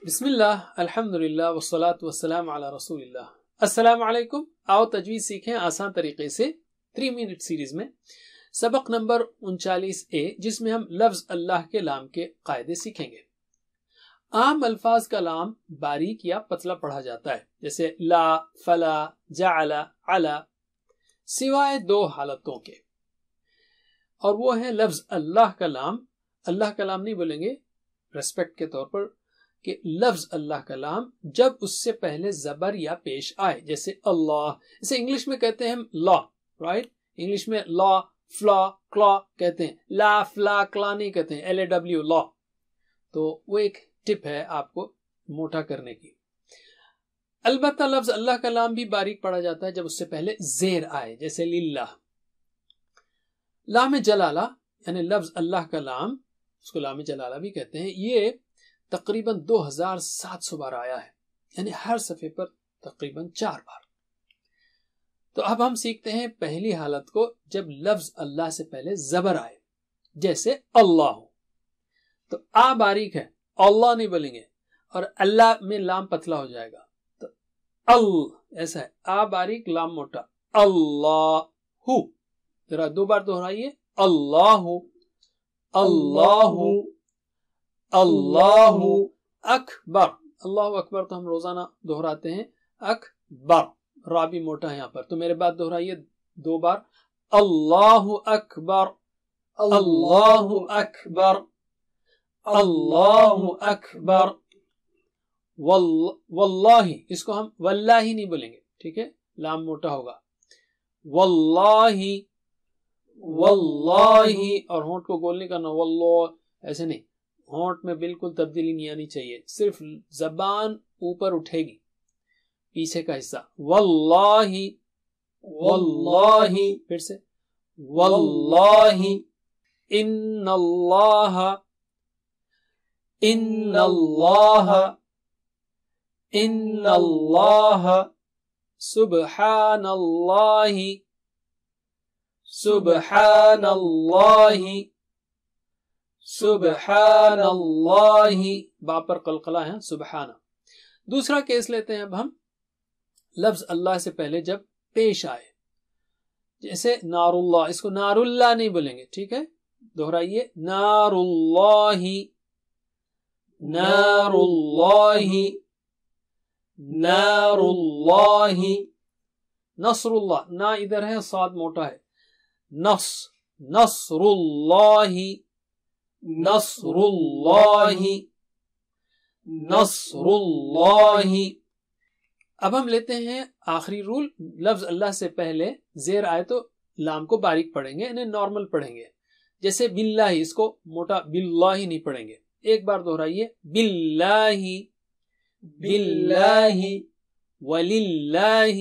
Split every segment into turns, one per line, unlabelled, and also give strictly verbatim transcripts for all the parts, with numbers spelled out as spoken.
بسم اللہ الحمدللہ والصلاة والسلام علی رسول اللہ۔ السلام علیکم، آؤ تجوید سیکھیں آسان طریقے سے تھری منٹ سیریز میں سبق نمبر انچالیس اے، جس میں ہم لفظ اللہ کے لام کے قاعدے سیکھیں گے۔ عام الفاظ کا لام باریک یا پتلا پڑھا جاتا ہے، جیسے لا، فلا، جعل، علا، سوائے دو حالتوں کے، اور وہ ہے لفظ اللہ کا لام۔ اللہ کا لام نہیں بولیں گے ریسپیکٹ کے طور پر، کہ لفظ اللہ کا لام جب اس سے پہلے زبر یا پیش آئے، جیسے اللہ، اسے انگلش میں کہتے ہیں لا، رائٹ؟ انگلش میں لا، فلا، کلا کہتے ہیں، لا، فلا، کلا نہیں کہتے ہیں، ایل اے ڈبلیو، لا۔ تو وہ ایک ٹپ ہے آپ کو موٹا کرنے کی۔ البتہ لفظ اللہ کا لام بھی باریک پڑھا جاتا ہے جب اس سے پہلے زیر آئے، جیسے للہ۔ لام جلالہ یعنی لفظ اللہ کا لام، اس کو لام جلالہ بھی کہتے ہیں، یہ تقریباً دو ہزار سات سو بار آیا ہے، یعنی ہر صفحے پر تقریباً چار بار۔ تو اب ہم سیکھتے ہیں پہلی حالت کو، جب لفظ اللہ سے پہلے زبر آئے، جیسے اللہ۔ تو آ باریک ہے، اللہ نہیں بولیں گے، اور اللہ میں لام پتلا ہو جائے گا، تو ال ایسا ہے، آ باریک لام موٹا، اللہ۔ ذرا دو بار دہرائیے، اللہ، اللہ، اللہ اکبر۔ اللہ اکبر تو ہم روزانہ دہراتے ہیں، اکبر، را بھی موٹا ہے یہاں پر، تو میرے بعد دہرائیے دو بار، اللہ اکبر، اللہ اکبر، اللہ اکبر۔ واللہ، اس کو ہم واللہ نہیں بولیں گے، ٹھیک ہے، لام موٹا ہوگا، واللہ، واللہ، اور ہونٹ کو گول نہیں کرنا، واللہ ایسے نہیں، ہونٹ میں بالکل تبدیلی نہیں آنی چاہیے، صرف زبان اوپر اٹھے گی، پیچھے کا حصہ، واللہ، واللہ، پھر سے واللہ، ان اللہ، ان اللہ، ان اللہ، سبحان اللہ، سبحان اللہ، سبحان اللہ، با پر قلقلہ ہے، سبحانہ۔ دوسرا کیس لیتے ہیں اب ہم، لفظ اللہ سے پہلے جب پیش آئے، جیسے نار اللہ، اس کو نار اللہ نہیں بولیں گے، ٹھیک ہے، دہرائیے، نار اللہ، نار اللہ، نار اللہ، نصر اللہ، نا ادھر ہے، صاد موٹا ہے، نص، نصر اللہ، نصر اللہ، نصر اللہ۔ اب ہم لیتے ہیں آخری رول، لفظ اللہ سے پہلے زیر آئے تو لام کو باریک پڑھیں گے، انہیں نارمل پڑھیں گے، جیسے باللہ، اس کو موٹا باللہ نہیں پڑھیں گے۔ ایک بار دہرائیے، باللہ، باللہ، وللہ،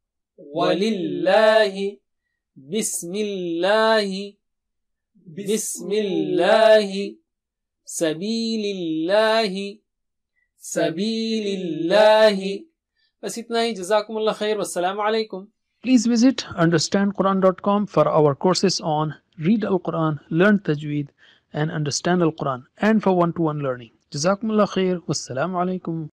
وللہ، بسم اللہ، بسم اللہ، سبیل اللہ، سبیل اللہ۔ بس اتنا ہی، جزاکم اللہ خیر، والسلام علیکم۔
Please visit understand quran dot com for our courses on Read Al-Quran, Learn Tajweed and Understand Al-Quran, and for one-to-one learning. Jazakumullah khair. Wassalamu alaikum.